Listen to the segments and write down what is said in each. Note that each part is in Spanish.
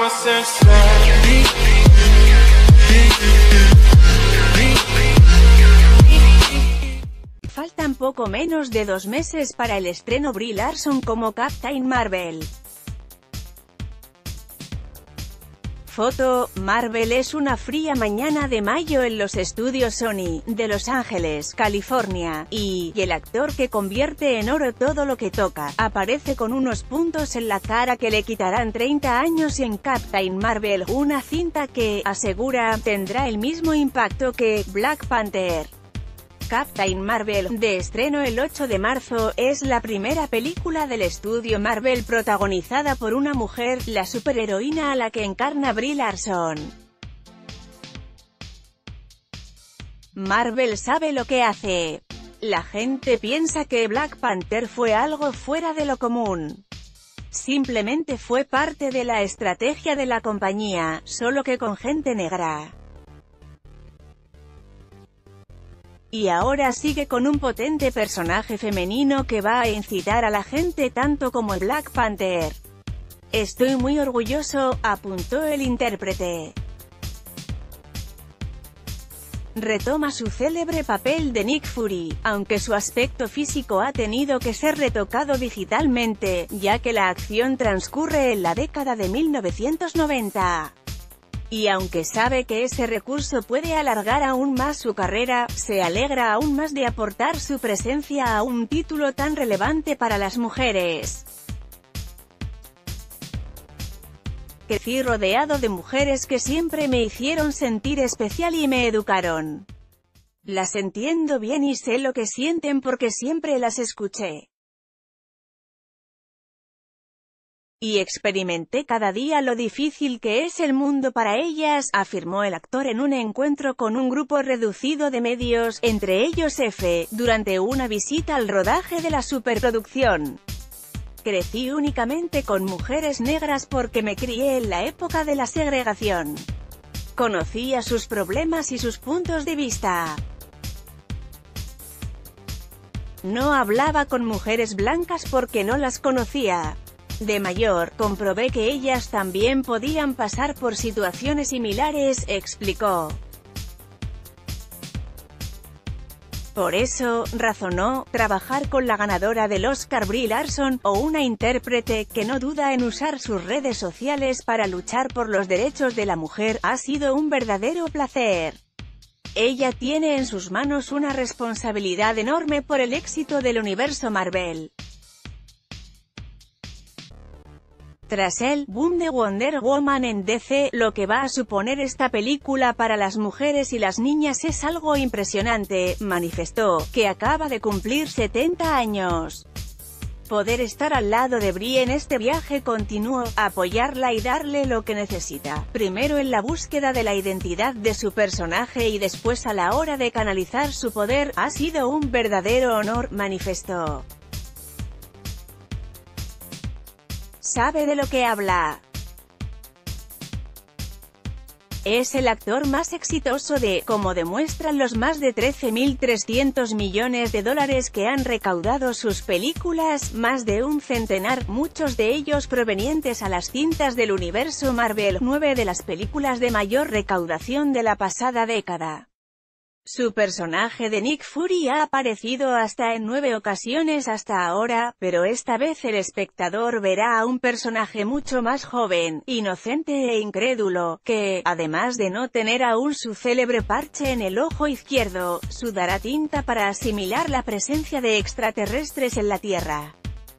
Faltan poco menos de 2 meses para el estreno Brie Larson como Captain Marvel. Foto: Marvel es una fría mañana de mayo en los estudios Sony, de Los Ángeles, California, y el actor que convierte en oro todo lo que toca, aparece con unos puntos en la cara que le quitarán 30 años en Captain Marvel, una cinta que, asegura, tendrá el mismo impacto que Black Panther. Captain Marvel, de estreno el 8 de marzo, es la primera película del estudio Marvel protagonizada por una mujer, la superheroína a la que encarna Brie Larson. Marvel sabe lo que hace. La gente piensa que Black Panther fue algo fuera de lo común. Simplemente fue parte de la estrategia de la compañía, solo que con gente negra. Y ahora sigue con un potente personaje femenino que va a incitar a la gente tanto como el Black Panther. Estoy muy orgulloso, apuntó el intérprete. Retoma su célebre papel de Nick Fury, aunque su aspecto físico ha tenido que ser retocado digitalmente, ya que la acción transcurre en la década de 1990. Y aunque sabe que ese recurso puede alargar aún más su carrera, se alegra aún más de aportar su presencia a un título tan relevante para las mujeres. Crecí rodeado de mujeres que siempre me hicieron sentir especial y me educaron. Las entiendo bien y sé lo que sienten porque siempre las escuché. Y experimenté cada día lo difícil que es el mundo para ellas, afirmó el actor en un encuentro con un grupo reducido de medios, entre ellos F, durante una visita al rodaje de la superproducción. Crecí únicamente con mujeres negras porque me crié en la época de la segregación. Conocía sus problemas y sus puntos de vista. No hablaba con mujeres blancas porque no las conocía. De mayor, comprobé que ellas también podían pasar por situaciones similares, explicó. Por eso, razonó, trabajar con la ganadora del Oscar Brie Larson, o una intérprete que no duda en usar sus redes sociales para luchar por los derechos de la mujer, ha sido un verdadero placer. Ella tiene en sus manos una responsabilidad enorme por el éxito del universo Marvel. Tras el boom de Wonder Woman en DC, lo que va a suponer esta película para las mujeres y las niñas es algo impresionante, manifestó, que acaba de cumplir 70 años. Poder estar al lado de Brie en este viaje continuo, apoyarla y darle lo que necesita, primero en la búsqueda de la identidad de su personaje y después a la hora de canalizar su poder, ha sido un verdadero honor, manifestó. Sabe de lo que habla. Es el actor más exitoso como demuestran los más de 13.300 millones de dólares que han recaudado sus películas, más de un centenar, muchos de ellos provenientes a las cintas del universo Marvel, 9 de las películas de mayor recaudación de la pasada década. Su personaje de Nick Fury ha aparecido hasta en 9 ocasiones hasta ahora, pero esta vez el espectador verá a un personaje mucho más joven, inocente e incrédulo, que, además de no tener aún su célebre parche en el ojo izquierdo, sudará tinta para asimilar la presencia de extraterrestres en la Tierra.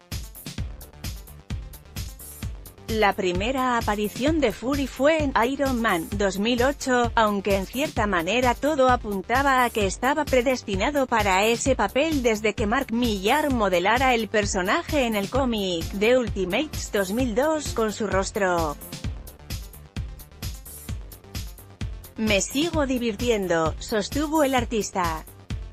La primera aparición de Fury fue en Iron Man 2008, aunque en cierta manera todo apuntaba a que estaba predestinado para ese papel desde que Mark Millar modelara el personaje en el cómic The Ultimates 2002 con su rostro. Me sigo divirtiendo, sostuvo el artista.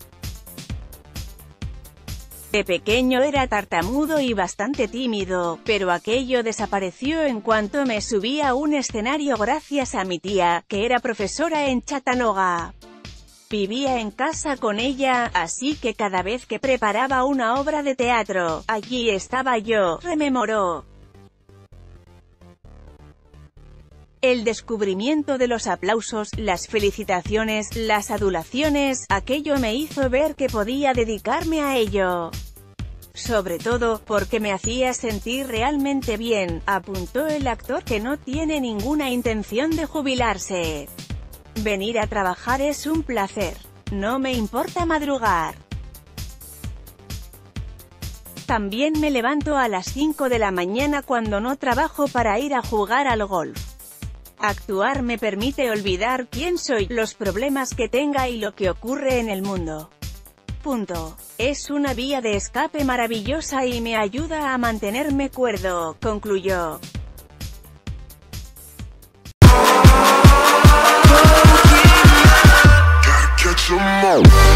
De pequeño era tartamudo y bastante tímido, pero aquello desapareció en cuanto me subí a un escenario gracias a mi tía, que era profesora en Chattanooga. Vivía en casa con ella, así que cada vez que preparaba una obra de teatro, allí estaba yo, rememoró. El descubrimiento de los aplausos, las felicitaciones, las adulaciones, aquello me hizo ver que podía dedicarme a ello. Sobre todo, porque me hacía sentir realmente bien, apuntó el actor, que no tiene ninguna intención de jubilarse. Venir a trabajar es un placer. No me importa madrugar. También me levanto a las 5 de la mañana cuando no trabajo para ir a jugar al golf. Actuar me permite olvidar quién soy, los problemas que tenga y lo que ocurre en el mundo. Es una vía de escape maravillosa y me ayuda a mantenerme cuerdo, concluyó. Catch 'em all.